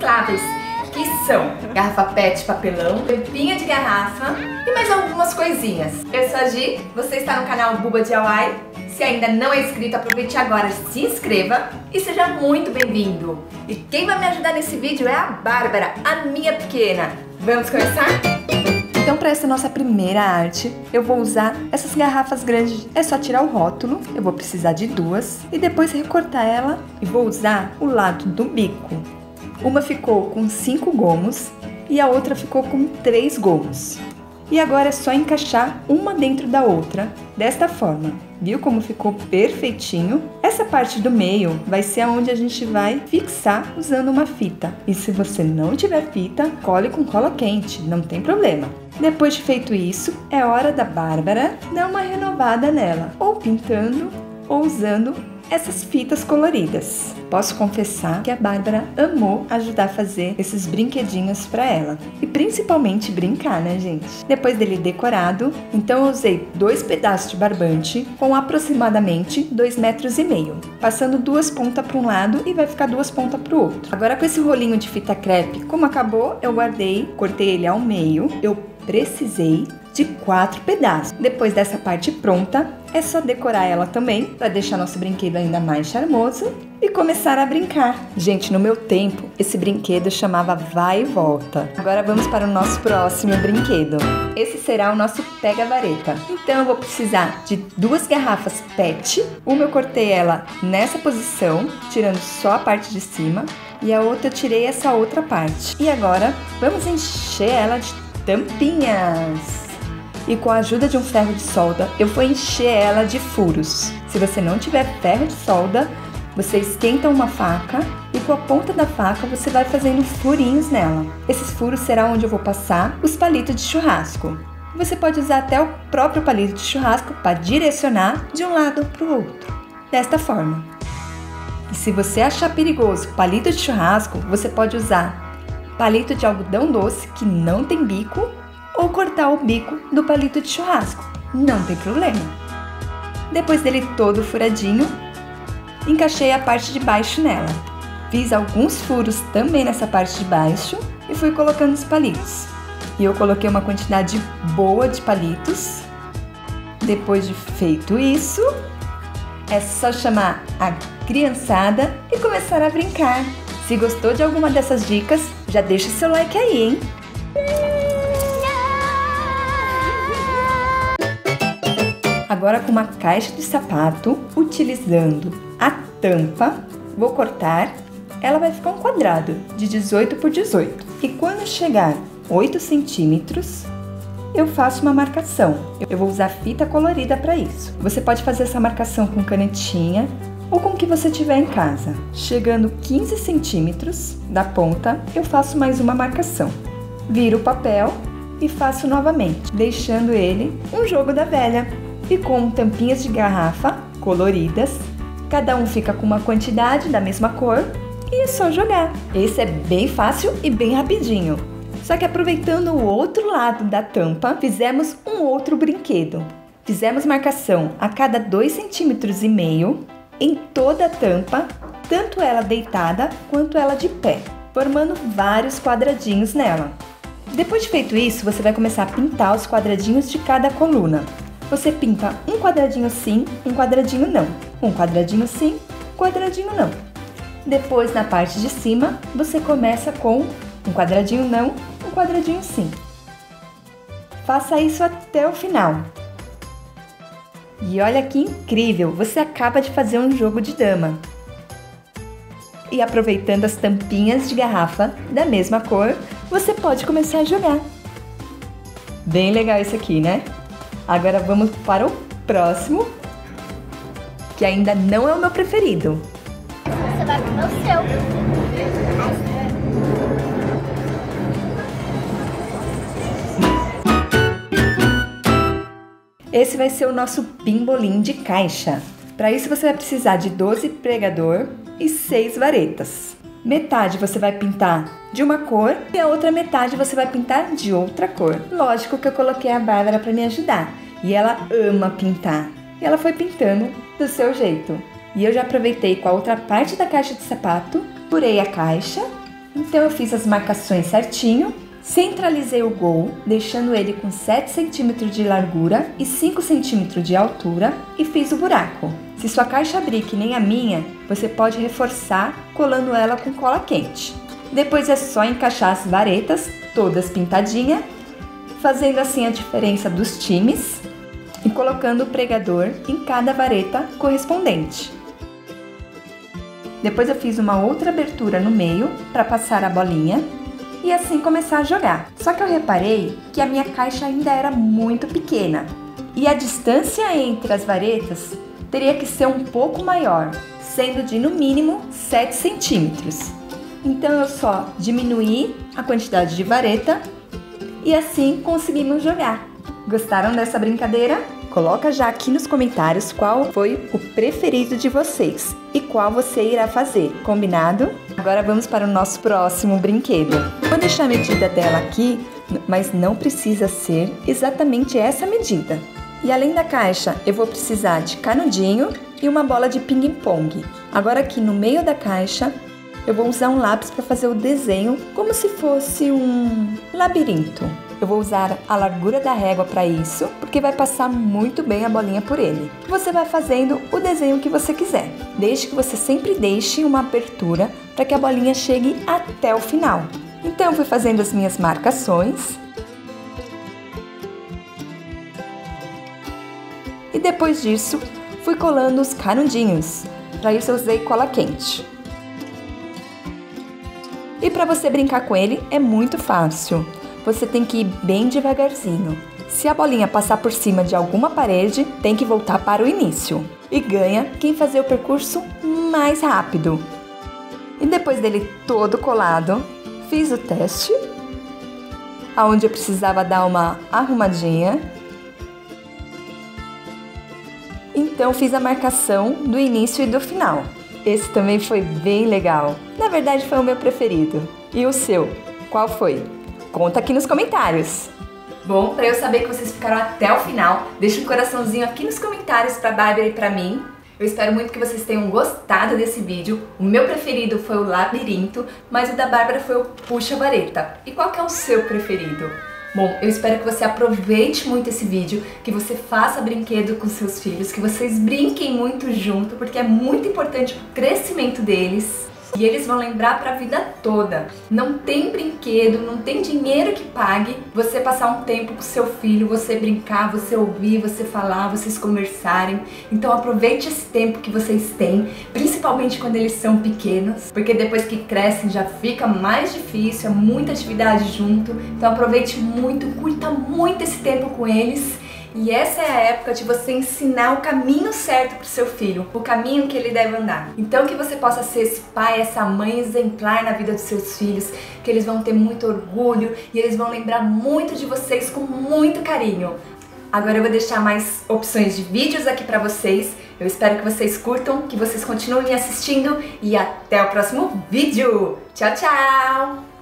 recicláveis, que são garrafa PET papelão, tampinha de garrafa e mais algumas coisinhas. Eu sou a Gi, você está no canal Buba DIY. Se ainda não é inscrito, aproveite agora, se inscreva e seja muito bem-vindo. E quem vai me ajudar nesse vídeo é a Bárbara, a minha pequena. Vamos começar? Então, para essa nossa primeira arte, eu vou usar essas garrafas grandes. É só tirar o rótulo, eu vou precisar de duas e depois recortar ela e vou usar o lado do bico. Uma ficou com 5 gomos e a outra ficou com 3 gomos. E agora é só encaixar uma dentro da outra, desta forma. Viu como ficou perfeitinho? Essa parte do meio vai ser onde a gente vai fixar usando uma fita. E se você não tiver fita, cole com cola quente, não tem problema. Depois de feito isso, é hora da Bárbara dar uma renovada nela, ou pintando, ou usando essas fitas coloridas. Posso confessar que a Bárbara amou ajudar a fazer esses brinquedinhos para ela. E principalmente brincar, né, gente? Depois dele decorado, então eu usei 2 pedaços de barbante com aproximadamente 2,5 metros, passando 2 pontas para um lado e vai ficar 2 pontas para o outro. Agora com esse rolinho de fita crepe, como acabou, eu guardei, cortei ele ao meio, eu precisei de 4 pedaços. Depois dessa parte pronta, é só decorar ela também, para deixar nosso brinquedo ainda mais charmoso e começar a brincar. Gente, no meu tempo, esse brinquedo chamava Vai e Volta. Agora vamos para o nosso próximo brinquedo. Esse será o nosso pega-vareta. Então eu vou precisar de 2 garrafas PET. Uma eu cortei ela nessa posição, tirando só a parte de cima, e a outra eu tirei essa outra parte. E agora vamos encher ela de tampinhas. E com a ajuda de um ferro de solda, eu vou encher ela de furos. Se você não tiver ferro de solda, você esquenta uma faca e com a ponta da faca você vai fazendo furinhos nela. Esses furos serão onde eu vou passar os palitos de churrasco. Você pode usar até o próprio palito de churrasco para direcionar de um lado para o outro, desta forma. E se você achar perigoso palito de churrasco, você pode usar palito de algodão doce que não tem bico, ou cortar o bico do palito de churrasco, não tem problema. Depois dele todo furadinho, encaixei a parte de baixo nela. Fiz alguns furos também nessa parte de baixo e fui colocando os palitos. E eu coloquei uma quantidade boa de palitos. Depois de feito isso, é só chamar a criançada e começar a brincar. Se gostou de alguma dessas dicas, já deixa seu like aí, hein? Agora com uma caixa de sapato, utilizando a tampa, vou cortar. Ela vai ficar um quadrado de 18 por 18. E quando chegar 8 centímetros, eu faço uma marcação. Eu vou usar fita colorida para isso. Você pode fazer essa marcação com canetinha ou com o que você tiver em casa. Chegando 15 centímetros da ponta, eu faço mais uma marcação. Viro o papel e faço novamente, deixando ele um jogo da velha. E com tampinhas de garrafa coloridas, cada um fica com uma quantidade da mesma cor e é só jogar. Esse é bem fácil e bem rapidinho. Só que aproveitando o outro lado da tampa, fizemos um outro brinquedo. Fizemos marcação a cada 2,5 centímetros em toda a tampa, tanto ela deitada quanto ela de pé, formando vários quadradinhos nela. Depois de feito isso, você vai começar a pintar os quadradinhos de cada coluna. Você pinta um quadradinho sim, um quadradinho não. Um quadradinho sim, quadradinho não. Depois, na parte de cima, você começa com um quadradinho não, um quadradinho sim. Faça isso até o final. E olha que incrível, você acaba de fazer um jogo de dama. E aproveitando as tampinhas de garrafa da mesma cor, você pode começar a jogar. Bem legal isso aqui, né? Agora vamos para o próximo, que ainda não é o meu preferido. Você vai comer o seu. Esse vai ser o nosso pimbolim de caixa. Para isso você vai precisar de 12 pregador e 6 varetas. Metade você vai pintar de uma cor e a outra metade você vai pintar de outra cor. Lógico que eu coloquei a Bárbara para me ajudar e ela ama pintar. E ela foi pintando do seu jeito. E eu já aproveitei com a outra parte da caixa de sapato, furei a caixa Então eu fiz as marcações certinho, centralizei o gol, deixando ele com 7 cm de largura e 5 cm de altura e fiz o buraco. Se sua caixa abrir que nem a minha, você pode reforçar colando ela com cola quente. Depois é só encaixar as varetas, todas pintadinhas, fazendo assim a diferença dos times e colocando o pregador em cada vareta correspondente. Depois eu fiz uma outra abertura no meio para passar a bolinha e assim começar a jogar. Só que eu reparei que a minha caixa ainda era muito pequena e a distância entre as varetas teria que ser um pouco maior, sendo de no mínimo 7 centímetros. Então eu só diminuí a quantidade de vareta e assim conseguimos jogar. Gostaram dessa brincadeira? Coloca já aqui nos comentários qual foi o preferido de vocês e qual você irá fazer, combinado? Agora vamos para o nosso próximo brinquedo. Vou deixar a medida dela aqui, mas não precisa ser exatamente essa medida. E além da caixa, eu vou precisar de canudinho e uma bola de ping-pong. Agora aqui no meio da caixa, eu vou usar um lápis para fazer o desenho como se fosse um labirinto. Eu vou usar a largura da régua para isso, porque vai passar muito bem a bolinha por ele. Você vai fazendo o desenho que você quiser, desde que você sempre deixe uma abertura para que a bolinha chegue até o final. Então eu fui fazendo as minhas marcações. E depois disso, fui colando os canudinhos. Para isso eu usei cola quente. E para você brincar com ele é muito fácil. Você tem que ir bem devagarzinho. Se a bolinha passar por cima de alguma parede, tem que voltar para o início. E ganha quem fazer o percurso mais rápido. E depois dele todo colado, fiz o teste, onde eu precisava dar uma arrumadinha. Então fiz a marcação do início e do final. Esse também foi bem legal. Na verdade foi o meu preferido. E o seu? Qual foi? Conta aqui nos comentários. Bom, para eu saber que vocês ficaram até o final, deixa um coraçãozinho aqui nos comentários para a Bárbara e para mim. Eu espero muito que vocês tenham gostado desse vídeo. O meu preferido foi o labirinto, mas o da Bárbara foi o puxa-vareta. E qual que é o seu preferido? Bom, eu espero que você aproveite muito esse vídeo, que você faça brinquedo com seus filhos, que vocês brinquem muito junto, porque é muito importante para o crescimento deles. E eles vão lembrar para a vida toda. Não tem brinquedo, não tem dinheiro que pague você passar um tempo com seu filho, você brincar, você ouvir, você falar, vocês conversarem. Então aproveite esse tempo que vocês têm, principalmente quando eles são pequenos, porque depois que crescem já fica mais difícil, é muita atividade junto. Então aproveite muito, curta muito esse tempo com eles. E essa é a época de você ensinar o caminho certo para o seu filho, o caminho que ele deve andar. Então que você possa ser esse pai, essa mãe exemplar na vida dos seus filhos, que eles vão ter muito orgulho e eles vão lembrar muito de vocês com muito carinho. Agora eu vou deixar mais opções de vídeos aqui para vocês. Eu espero que vocês curtam, que vocês continuem assistindo e até o próximo vídeo. Tchau, tchau!